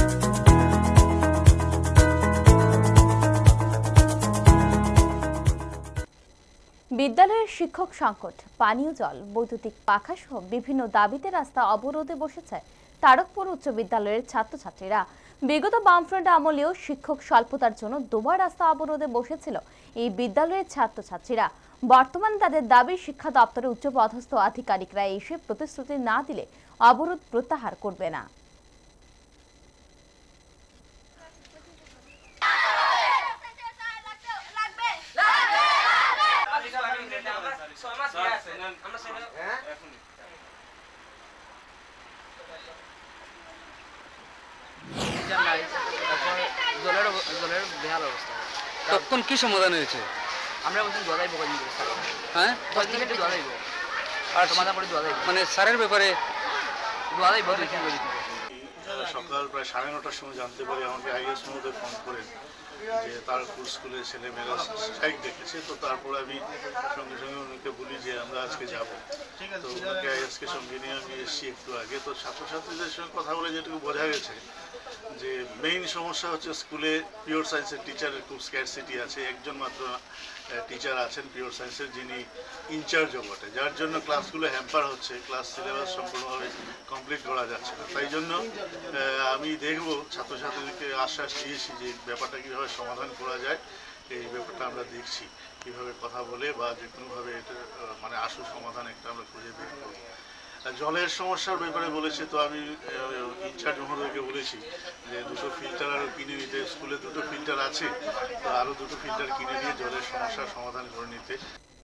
বিদ্যালয়ের শিক্ষক সংকট, পানীয় জল, বৈদ্যুতিক পাখা সহ বিভিন্ন দাবিতে রাস্তা অবরোধে বসেছে তারকপুর উচ্চ বিদ্যালয়ের ছাত্রছাত্রীরা। বিগত বামফ্রন্ট আমলেও শিক্ষক স্বল্পতার জন্য দুবার রাস্তা অবরোধে বসেছিল এই বিদ্যালয়ের ছাত্রছাত্রীরা। বর্তমানে তাদের দাবি শিক্ষা দপ্তরের উচ্চপদস্থ আধিকারিকরা এসে প্রতিশ্রুতি না দিলে অবরোধ প্রত্যাহার করবে না। তখন কি সমাধান হয়েছে? আমরা বলছি জলাইব, হ্যাঁ জলাইব আর সমাধান করে জলাইব, মানে স্যারের ব্যাপারে জলাইব। সকাল প্রায় 9:30টার সময় জানতে পারি, আমাকে আইএস মহোদয় ফোন করেন যে তারকপুর স্কুলের ছেলেমেয়েরা স্ট্রাইক ডেকেছে। তো তারপরে আমি সঙ্গে সঙ্গে ওনাকে বলি যে আমরা আজকে যাব। তো ওনাকে আইএসকে সঙ্গে নিয়ে আমি এসেছি একটু আগে। তো ছাত্রছাত্রীদের সঙ্গে কথা বলে যেটুকু বোঝা গেছে যে মেইন সমস্যা হচ্ছে স্কুলে পিওর সায়েন্সের টিচারের খুব স্ক্যারসিটি আছে। একজন মাত্র টিচার আছেন পিওর সায়েন্সের, যিনি ইনচার্জও বটে, যার জন্য ক্লাসগুলো হ্যাম্পার হচ্ছে, ক্লাস সিলেবাস সম্পূর্ণভাবে কমপ্লিট করা যাচ্ছে না। তাই জন্য আমি দেখব, ছাত্রছাত্রীদেরকে আশ্বাস দিয়েছি যে ব্যাপারটা কীভাবে সমাধান করা যায়, এই ব্যাপারটা আমরা দেখছি কীভাবে কথা বলে বা যে কোনোভাবে এটা মানে আশু সমাধান একটা আমরা খুঁজে বের করব। জলের সমস্যার ব্যাপারে বলেছে, তো আমি ইনচার্জ মহোদয়কে বলেছি যে 2টো ফিল্টার আরও কিনে নিতে। স্কুলে 2টো ফিল্টার আছে, তো আরও 2টো ফিল্টার কিনে নিয়ে জলের সমস্যার সমাধান করে নিতে।